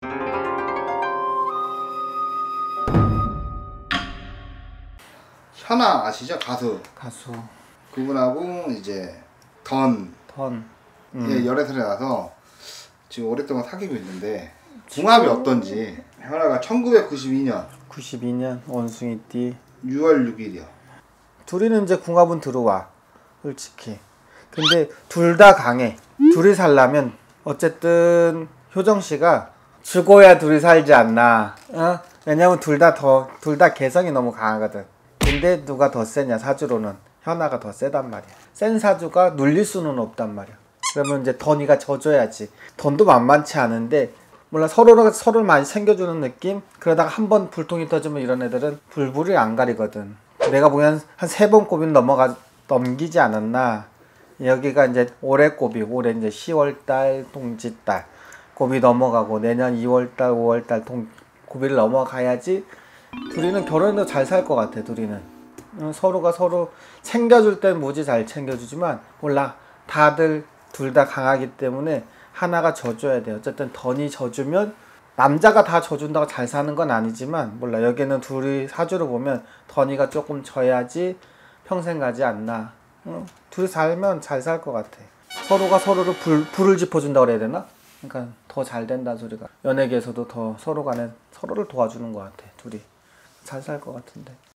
현아 아시죠? 가수. 그분하고 이제 던. 예, 열애설에 나서 지금 오랫동안 사귀고 있는데 궁합이 어떤지. 현아가 1992년 원숭이띠 6월 6일이요. 둘이는 이제 궁합은 들어와 솔직히. 근데 둘 다 강해. 둘이 살려면 어쨌든 효정씨가 죽어야 둘이 살지 않나. 왜냐면 둘 다 개성이 너무 강하거든. 근데 누가 더 세냐? 사주로는 현아가 더 세단 말이야. 센 사주가 눌릴 수는 없단 말이야. 그러면 이제 던이가 져줘야지. 던도 만만치 않은데 몰라, 서로를 많이 챙겨주는 느낌? 그러다가 한 번 불통이 터지면 이런 애들은 불불이 안 가리거든. 내가 보기엔 한 3번 고비는 넘기지 않았나. 여기가 이제 올해 고비, 올해 이제 10월달 동짓달 고비 넘어가고 내년 2월달 5월달 고비를 넘어가야지 둘이는 결혼해도 잘 살 것 같아. 둘이는 서로가 서로 챙겨줄 땐 무지 잘 챙겨주지만 몰라, 다들 둘 다 강하기 때문에 하나가 져줘야 돼. 어쨌든 던이 져주면, 남자가 다 져준다고 잘 사는 건 아니지만 몰라, 여기는 둘이 사주로 보면 던이가 조금 져야지 평생 가지 않나. 둘이 살면 잘 살 것 같아. 서로가 서로를 불을 짚어준다고 그래야 되나? 그러니까 더 잘 된다는 소리가. 연예계에서도 더 서로 간에 서로를 도와주는 것 같아. 둘이 잘 살 것 같은데.